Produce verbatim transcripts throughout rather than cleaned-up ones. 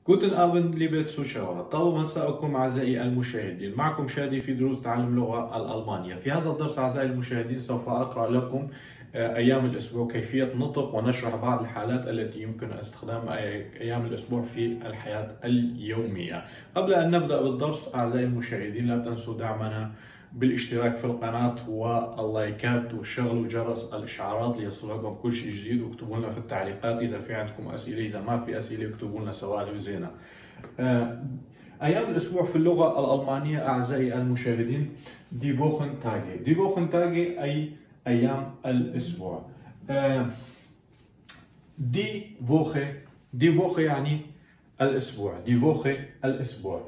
Guten Abend, liebe Zuschauer. طاب مساءكم أعزائي المشاهدين. معكم شادي في دروس تعلم اللغة الألمانية. في هذا الدرس أعزائي المشاهدين سوف أقرأ لكم أيام الأسبوع، كيفية نطق ونشرح بعض الحالات التي يمكن استخدام أيام الأسبوع في الحياة اليومية. قبل أن نبدأ بالدرس أعزائي المشاهدين لا تنسوا دعمنا بالاشتراك في القناة واللايكات وشغلوا جرس الإشعارات ليصلكم كل شيء جديد، واكتبوا لنا في التعليقات إذا في عندكم أسئلة، إذا ما في أسئلة اكتبوا لنا سوالف زينة. أيام الأسبوع في اللغة الألمانية أعزائي المشاهدين دي فوخن تاجي. دي فوخن تاجي أي أيام الأسبوع. دي فوخي دي فوخي يعني الأسبوع. دي فوخي الأسبوع.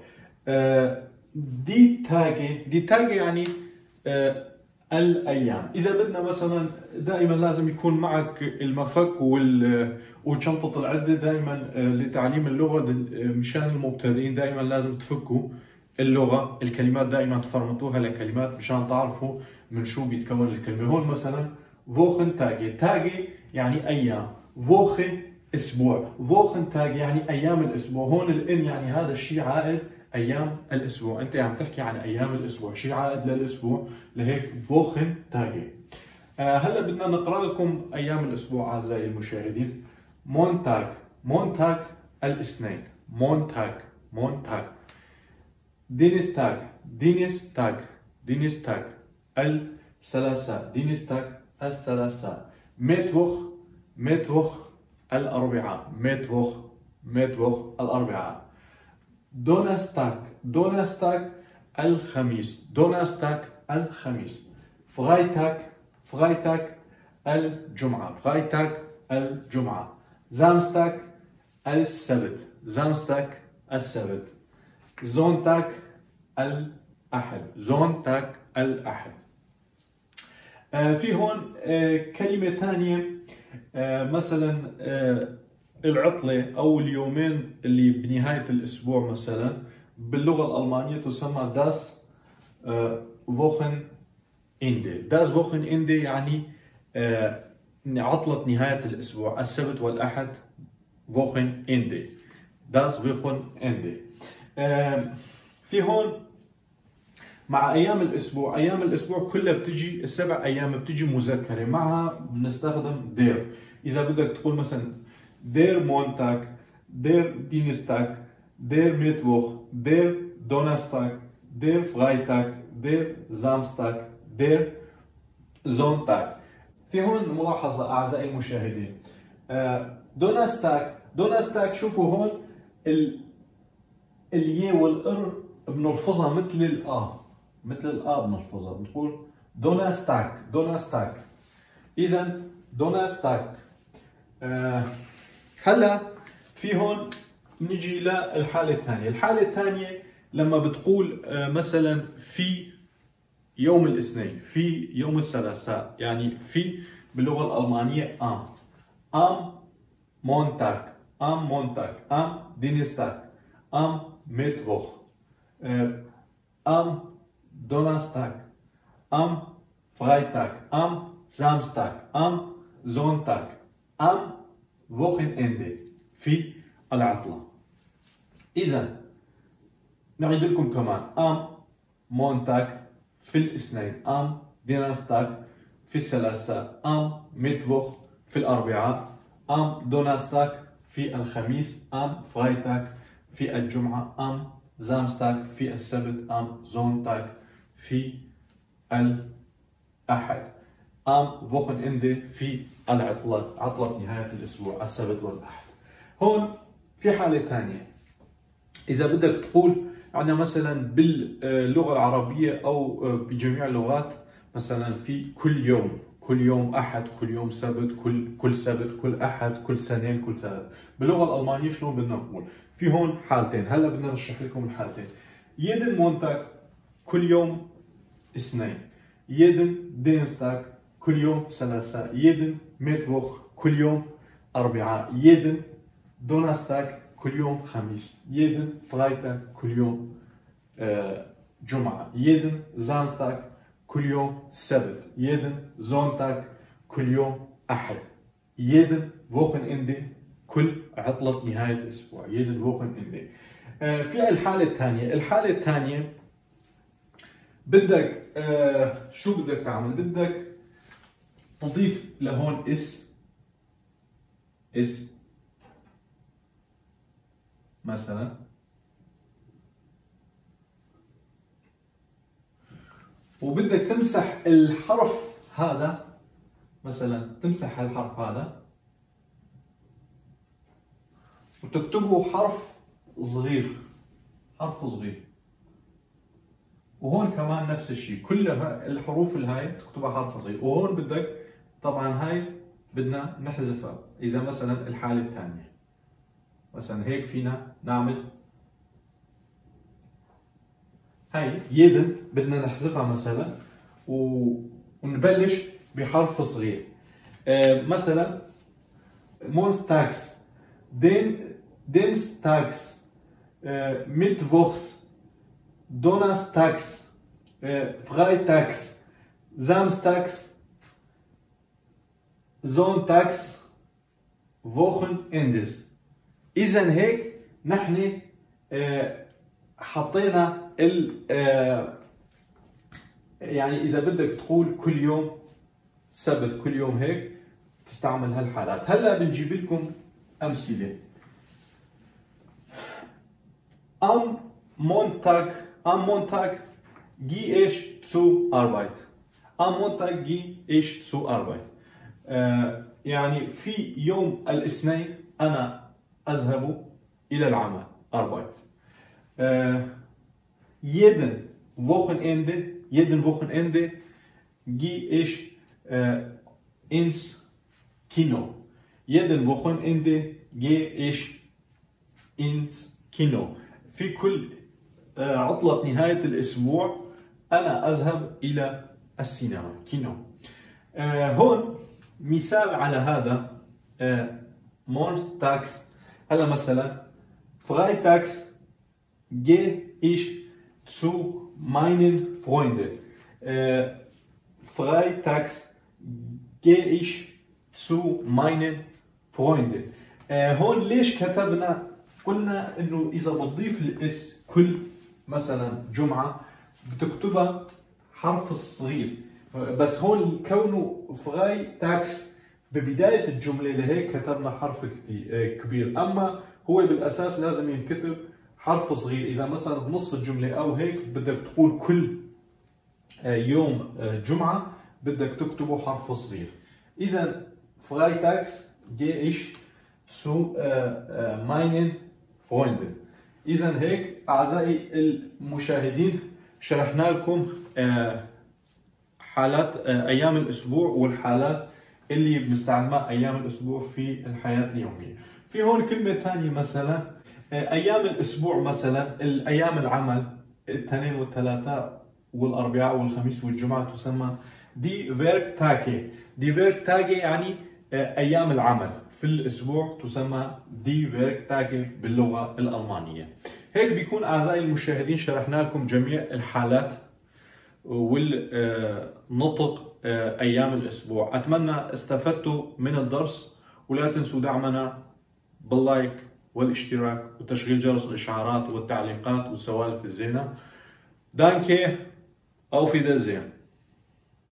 دي تاجي دي تاجي يعني آه الأيام. إذا بدنا مثلا دائما لازم يكون معك المفك وشنطة العدة دائما آه لتعليم اللغة. مشان المبتدئين دائما لازم تفكوا اللغة، الكلمات دائما تفرمطوها لكلمات مشان تعرفوا من شو بيتكون الكلمة. هون مثلا فوخن تاجي. تاجي يعني أيام، فوخي أسبوع، فوخن تاجي يعني أيام الأسبوع. هون الإن يعني هذا الشيء عائد أيام الأسبوع. أنت عم تحكي عن أيام الأسبوع، شيء عائد للأسبوع، لهيك فوخن تاجي. آه هلا بدنا نقرأ لكم أيام الأسبوع أعزائي المشاهدين. مونتاج مونتاج الاثنين، مونتاج مونتاج. دينستاج دينستاج دينستاج الثلاثاء، دينستاج الثلاثاء. ميتوخ ميتوخ الأربعاء، ميتوخ ميتوخ الأربعاء. دونستاج دونستاج الخميس، دونستاج الخميس. فرايتاج فرايتاج الجمعة، فرايتاج الجمعة. زامستاج السبت، زامستاج السبت. زونتاج الأحد، زونتاج الأحد. آه في هون آه كلمة ثانية آه مثلا آه العطلة أو اليومين اللي بنهاية الأسبوع مثلا باللغة الألمانية تسمى داس فوخن إندي. داس فوخن إندي يعني عطلة نهاية الأسبوع، السبت والأحد فوخن إندي، داس فوخن إندي. في هون مع أيام الأسبوع، أيام الأسبوع كلها بتجي السبع أيام بتجي مذكرة، معها بنستخدم دير. إذا بدك تقول مثلا der Montag, der Dienstag, der Mittwoch, der Donnerstag, der Freitag, der Samstag, der Sonntag. في هون ملاحظة أعزائي المشاهدين. دونستاك دونستاك شوفوا هون ال الياء والإر بنلفظها مثل الآ، مثل الآ بنلفظها، بنقول دونستاك دونستاك. إذا دونستاك. آه هلا في هون نجي للحالة الثانية. الحالة الثانية لما بتقول مثلا في يوم الاثنين، في يوم الثلاثاء، يعني في باللغة الألمانية ام ام مونتاج، ام مونتاج، ام دينستاج، ام ميتوخ، ام دونستاج، ام فرايتاج، ام سامستاج، ام زونتاج، ام Wochenende في العطلة. إذا نعيد لكم كمان أم مونتاج في الاثنين، أم دينستاج في الثلاثاء، أم ميتوخ في الأربعاء، أم دونستاج في الخميس، أم فرايتاج في الجمعة، أم زامستاج في السبت، أم زونتاج في الأحد، أم Wochenende في العطلة، عطلة نهاية الأسبوع، السبت والأحد. هون في حالة ثانية، إذا بدك تقول عندنا مثلا باللغة العربية أو بجميع اللغات مثلا في كل يوم، كل يوم أحد، كل يوم سبت، كل كل سبت، كل أحد، كل سنين، كل ثلاث. باللغة الألمانية شلون بدنا نقول؟ في هون حالتين، هلا بدنا نشرح لكم الحالتين. يدن مونتاج كل يوم اثنين، يدن دينستاج كل يوم ثلاثاء، يدن ميتوخ كل يوم أربعاء، يدن دونستاج كل يوم خميس، يدن فرايتاج كل يوم آه جمعة، يدن زامستاج كل يوم سبت، يدن زونتاج كل يوم أحد، يدن Wochenende كل عطلة نهاية الأسبوع. jeden Wochenende. آه في الحالة الثانية، الحالة الثانية بدك آه شو بدك تعمل؟ بدك تضيف لهون اس اس مثلا، وبدك تمسح الحرف هذا مثلا، تمسح الحرف هذا وتكتبه حرف صغير، حرف صغير. وهون كمان نفس الشيء، كل الحروف الهاي تكتبها حرف صغير. وهون بدك طبعا هاي بدنا نحذفها. اذا مثلا الحالة الثانية مثلا هيك فينا نعمل هاي يدن بدنا نحذفها مثلا ونبلش بحرف صغير. آه مثلا مونستاكس، دين دينستاكس، آه ميتفوخس، دوناستاكس، آه فرايتاكس، زامستاكس، زونتاكس، ووخن اندز. اذا هيك نحن آه حطينا ال آه يعني اذا بدك تقول كل يوم سبت، كل يوم هيك تستعمل هالحالات. هلا بنجيب لكم امثله. ام مونتاج ام مونتاج جي ايش zu Arbeit. ام مونتاج جي ايش zu Arbeit. آه يعني في يوم الاثنين انا اذهب الى العمل Arbeit. آه jeden Wochenende jeden Wochenende gehe ich äh, ins Kino. jeden Wochenende gehe ich ins Kino. في كل آه عطلة نهاية الأسبوع أنا أذهب إلى السينما، كينو. آه هون مثال على هذا آه مونستاكس. هلا مثلا فرايتاكس gehe ich zu meinen Freunden. Äh, freitags gehe ich zu meinen Freunden. äh, هون ليش كتبنا؟ قلنا انه اذا بتضيف الاس كل مثلا جمعه بتكتبها حرف الصغير، بس هون كونه فراي تاكس ببدايه الجمله لهيك كتبنا حرف كبير. اما هو بالاساس لازم ينكتب حرف صغير. اذا مثلا بنص الجمله او هيك بدك تقول كل يوم جمعه بدك تكتبه حرف صغير. اذا فرايتاكس gehe ich zu meinen Freunden. اذا هيك اعزائي المشاهدين شرحنا لكم حالات ايام الاسبوع والحالات اللي بنستعملها ايام الاسبوع في الحياه اليوميه. في هون كلمه ثانيه مثلا ايام الاسبوع، مثلا الايام العمل الاثنين والثلاثاء والاربعاء والخميس والجمعه تسمى دي فيرك تاجي. دي فيرك تاجي يعني ايام العمل في الاسبوع تسمى دي فيرك تاجي باللغه الالمانيه. هيك بيكون اعزائي المشاهدين شرحنا لكم جميع الحالات والنطق ايام الاسبوع. اتمنى استفدتوا من الدرس، ولا تنسوا دعمنا باللايك والاشتراك وتشغيل جرس الاشعارات والتعليقات والسوالف الزينه. دانكي، auf Wiedersehen.